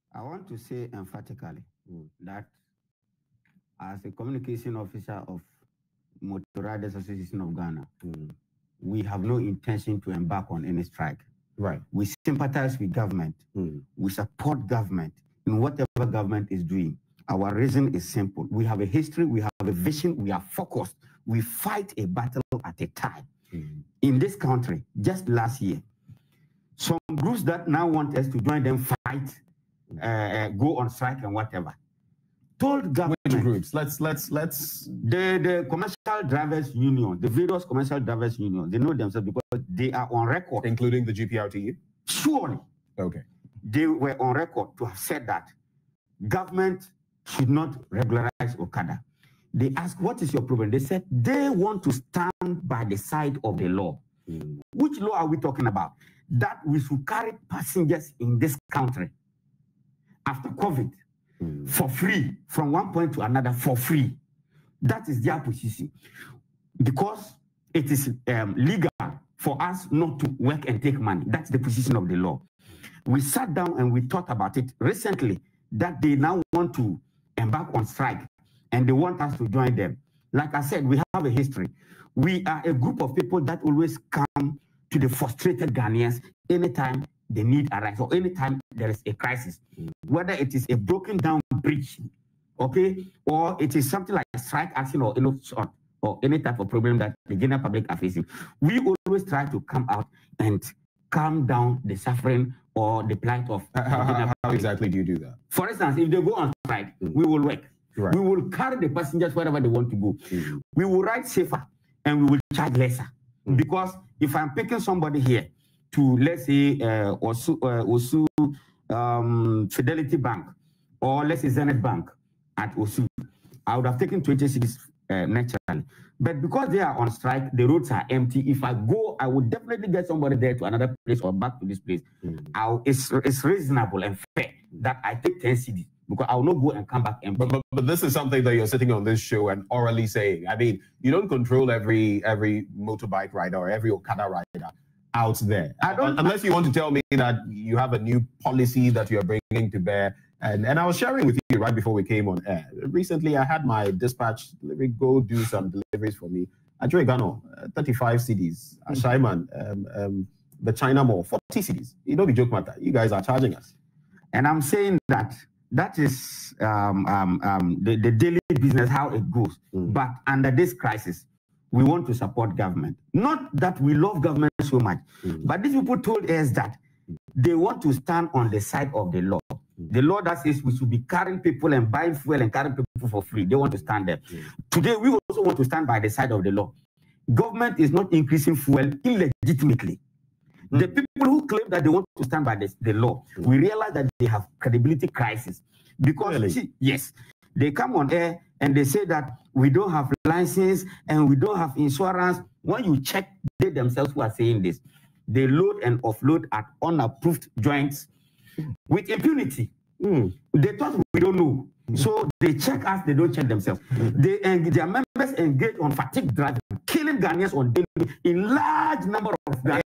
I want to say emphatically that as a communication officer of Motor Riders Association of Ghana, we have no intention to embark on any strike. Right. We sympathize with government. We support government in whatever government is doing. Our reason is simple. We have a history, we have a vision, we are focused. We fight a battle at a time. In this country, just last year, some groups that now want us to join them fight, go on strike and whatever, told government. Which groups? Let's. The commercial drivers union, the various commercial drivers unions, they know themselves because they are on record. Including the GPRTU? Surely. Okay. They were on record to have said that government should not regularize Okada. They asked, what is your problem? They said they want to stand by the side of the law. Which law are we talking about? That we should carry passengers in this country after COVID for free, from one point to another for free. That is their position. Because it is legal for us not to work and take money. That's the position of the law. We sat down and we thought about it recently that they now want to embark on strike and they want us to join them. Like I said, we have a history. We are a group of people that always come to the frustrated Ghanaians anytime the need arises or anytime there is a crisis. Whether it is a broken down bridge, okay, or it is something like a strike action or any type of problem that the general public are facing. We always try to come out and calm down the suffering or the plight of how exactly do you do that? For instance, if they go on strike, we will work. Right. We will carry the passengers wherever they want to go. We will ride safer and we will charge lesser. Because if I'm picking somebody here to, let's say, Osu Fidelity Bank, or let's say Zenith Bank at Osu, I would have taken 20 cities naturally. But because they are on strike, the roads are empty. If I go, I would definitely get somebody there to another place or back to this place. It's reasonable and fair that I take 10 cities. Because I will not go and come back empty. But this is something that you're sitting on this show and orally saying. I mean, you don't control every motorbike rider or every Okada rider out there. Unless you want to tell me that you have a new policy that you're bringing to bear. And I was sharing with you right before we came on air. Recently, I had my dispatch delivery go do some deliveries for me. Gano, 35 CDs. Shaiman, the China Mall, 40 CDs. You don't be joke matter. You guys are charging us. And I'm saying that is the daily business, how it goes. But under this crisis, we want to support government. Not that we love government so much, but these people told us that they want to stand on the side of the law. The law that says we should be carrying people and buying fuel and carrying people for free. They want to stand there. Today, we also want to stand by the side of the law. Government is not increasing fuel illegitimately. The people who claim that they want to stand by the law, we realize that they have credibility crisis. Because, yes, they come on air and they say that we don't have license and we don't have insurance. When you check, they themselves who are saying this, they load and offload at unapproved joints with impunity. They thought we don't know. So they check us, they don't check themselves. Their members engage on fatigue driving, killing Ghanaians on daily in large number of Ghanaians.